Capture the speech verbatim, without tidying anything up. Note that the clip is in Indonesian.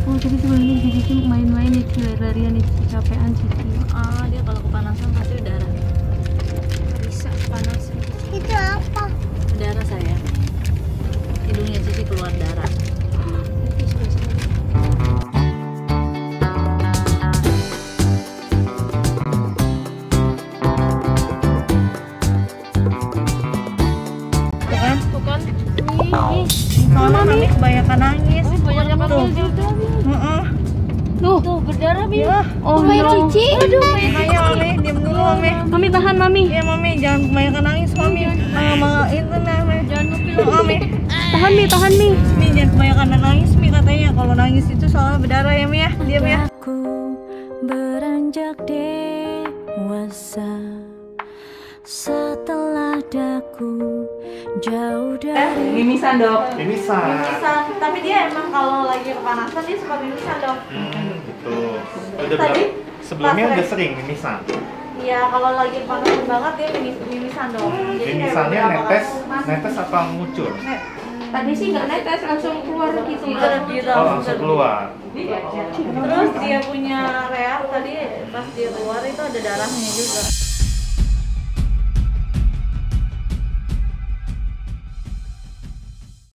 Oh jadi sebelumnya di Cici main-main nih, lari-larian nih, kecapean Cici. Ah, dia kalau kepanasan pasti udara. Bisa panas. Itu apa? Udara sayang. Hidungnya Cici keluar darah. Bukan? Bukan? Ih, Soalnya mami kebanyakan nangis. banyak Tuh. banget. Heeh. Tuh, Tuh berdarah bi. ya. Oh Kayak no. Cici. Aduh, ayo mami, diam dulu mami. Mami tahan mami. Iya mami, jangan kebanyakan nangis mami. Mama mama itu nih mami. Jangan lupa mami. Tahan Mi, tahan Mi. Mi jangan kebanyakan nangis Mi katanya, kalau nangis itu soalnya berdarah ya Mi ya. Diam ya. Aku beranjak dewasa setelah daku jauh dari Mimisan dok. Mimisan. Mimisan, tapi dia emang kalau lagi kepanasan dia suka mimisan dong. Hmm, gitu. Udah Tadi berapa? Sebelumnya pas udah re- sering mimisan. Iya, kalau lagi kepanasan banget dia mimis mimisan dong. Jadi kayak Mimisannya beberapa netes, kali- netes apa ngucur? Ne- Tadi sih nggak netes, langsung keluar gitu. Seret gitu. Oh, langsung keluar. Terus dia punya reak tadi pas dia keluar itu ada darahnya juga.